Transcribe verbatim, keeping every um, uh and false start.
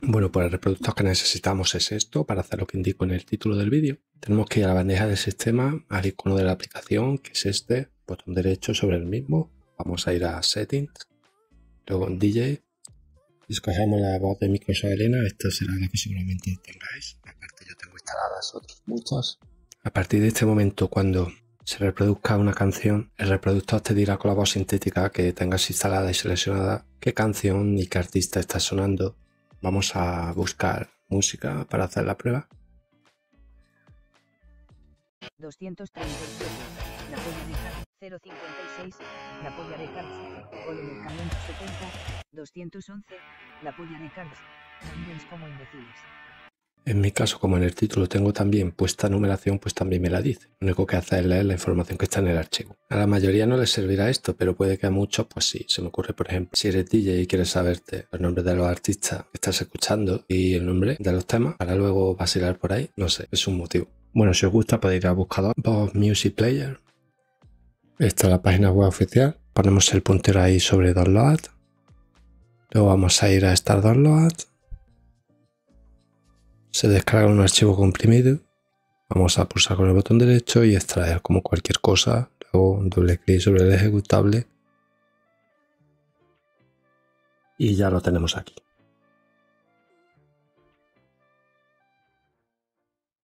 Bueno, pues el reproductor que necesitamos es esto para hacer lo que indico en el título del vídeo. Tenemos que ir a la bandeja del sistema, al icono de la aplicación, que es este, botón derecho sobre el mismo. Vamos a ir a Settings, luego en D J. Escogemos la voz de Microsoft Elena, esta será la que seguramente tengáis. Aparte yo tengo instaladas otras muchas. A partir de este momento, cuando se reproduzca una canción, el reproductor te dirá con la voz sintética que tengas instalada y seleccionada qué canción y qué artista está sonando. Vamos a buscar música para hacer la prueba. doscientos treinta y siete, la polla de Cards, cero cincuenta y seis, la polla de Cards, Ole Medicamento setenta, doscientos once, la polla de Cards, también como imbéciles. En mi caso, como en el título tengo también puesta numeración, pues también me la dice. Lo único que hace es leer la información que está en el archivo. A la mayoría no les servirá esto, pero puede que a muchos, pues sí. Se me ocurre, por ejemplo, si eres D J y quieres saberte el nombre de los artistas que estás escuchando y el nombre de los temas, para luego vacilar por ahí, no sé, es un motivo. Bueno, si os gusta podéis ir al buscador, Box Music Player. Esta es la página web oficial. Ponemos el puntero ahí sobre Download. Luego vamos a ir a Start Download. Se descarga un archivo comprimido. Vamos a pulsar con el botón derecho y extraer como cualquier cosa. Luego un doble clic sobre el ejecutable. Y ya lo tenemos aquí.